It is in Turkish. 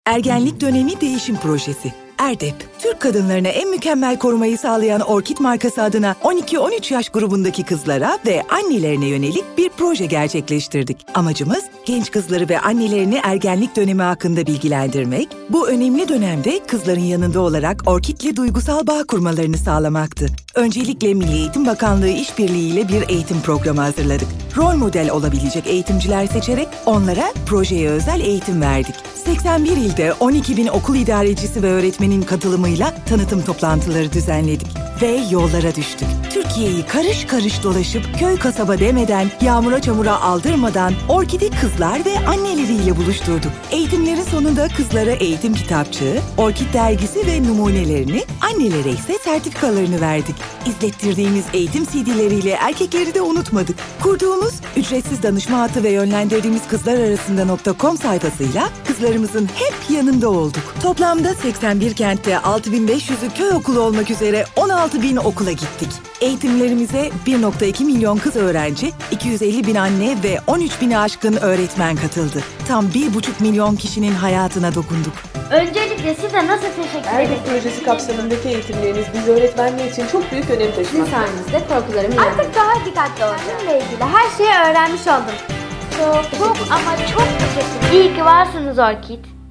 Ergenlik dönemi değişim projesi. ERDEP, Türk kadınlarına en mükemmel korumayı sağlayan Orkid markası adına 12-13 yaş grubundaki kızlara ve annelerine yönelik bir proje gerçekleştirdik. Amacımız, genç kızları ve annelerini ergenlik dönemi hakkında bilgilendirmek, bu önemli dönemde kızların yanında olarak Orkid'le duygusal bağ kurmalarını sağlamaktı. Öncelikle Milli Eğitim Bakanlığı işbirliğiyle bir eğitim programı hazırladık. Rol model olabilecek eğitimciler seçerek onlara projeye özel eğitim verdik. 81 ilde 12.000 okul idarecisi ve öğretmenin katılımıyla tanıtım toplantıları düzenledik. Ve yollara düştük. Türkiye'yi karış karış dolaşıp köy kasaba demeden, yağmura çamura aldırmadan Orkid'i kızlar ve anneleriyle buluşturduk. Eğitimlerin sonunda kızlara eğitim kitapçığı, Orkid dergisi ve numunelerini, annelere ise sertifikalarını verdik. İzlettirdiğimiz eğitim CD'leriyle erkekleri de unutmadık. Kurduğumuz ücretsiz danışma hattı ve yönlendirdiğimiz kızlararasında.com sayfasıyla kızlarımızın hep yanında olduk. Toplamda 81 kentte 6.500'ü köy okulu olmak üzere 16.000 okula gittik. Eğitimlerimize 1.2 milyon kız öğrenci, 250.000 anne ve 13.000'e aşkın öğretmen katıldı. Tam 1,5 milyon kişinin hayatına dokunduk. Öncelikle size nasıl teşekkür ederim? ERDEP projesi kapsamındaki eğitimleriniz biz öğretmenler için çok büyük önem Sizin taşımaktadır. sayenizde korkularımı yendim. Artık daha dikkatli olacağım. Bununla ilgili her şeyi öğrenmiş oldum. Çok ama çok teşekkür ederim. İyi ki varsınız Orkid.